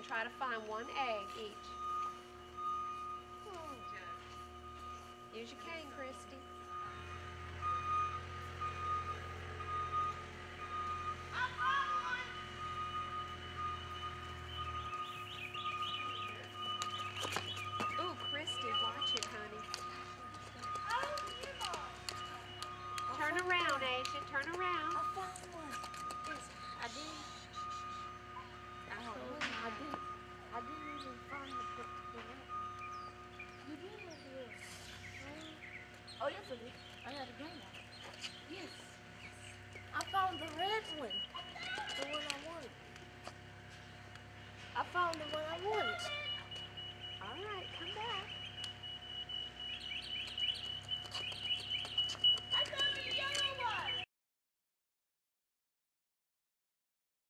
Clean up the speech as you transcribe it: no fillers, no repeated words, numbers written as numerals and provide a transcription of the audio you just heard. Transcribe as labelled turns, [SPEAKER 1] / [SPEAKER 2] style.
[SPEAKER 1] try to find one egg each. Use your cane, Christy. Ooh, Christy, watch it, honey. Turn around, Asia. Turn around.
[SPEAKER 2] I found one. Yes, I did. I didn't even find the one. You did it here. Oh, yes, I did. I had a green one. Yes. I found the red one. The one I wanted.